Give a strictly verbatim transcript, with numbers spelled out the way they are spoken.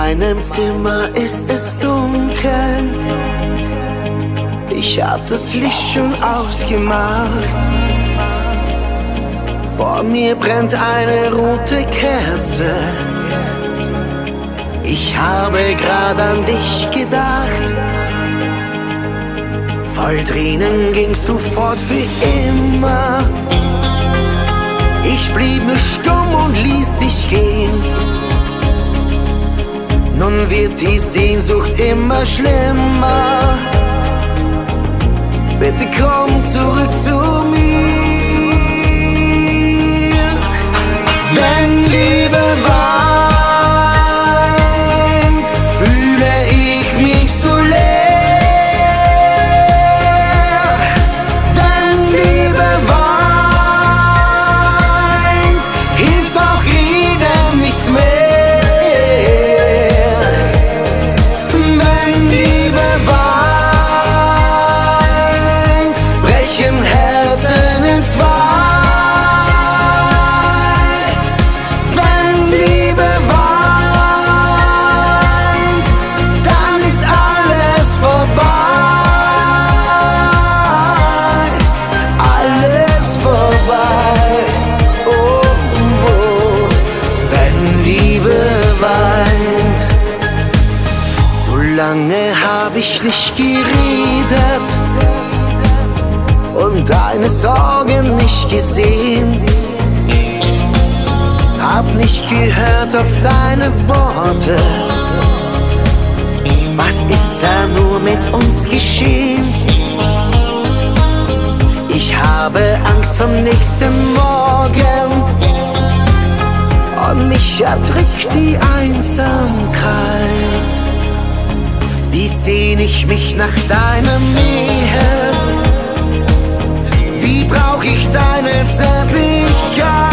meinem Zimmer ist es dunkel. Ich hab das Licht schon ausgemacht. Vor mir brennt eine rote Kerze. Ich habe grad an dich gedacht. Voll Tränen gingst du fort für immer. Ich blieb nur stumm und ließ dich gehen. Nun wird die Sehnsucht immer schlimmer. Bitte komm zurück zu mir. Wenn Liebe weint, fühle ich mich so leer. Wenn Liebe weint, hilft auch Reden nichts mehr. Wenn Liebe weint, brechen Herzen in zwei. Lange hab ich nicht geredet und deine Sorgen nicht gesehen. Hab nicht gehört auf deine Worte. Was ist da nur mit uns geschehen? Ich habe Angst vom nächsten Morgen und mich erdrückt die Einsamkeit. Wie sehn ich mich nach deiner Nähe? Wie brauch ich deine Zärtlichkeit?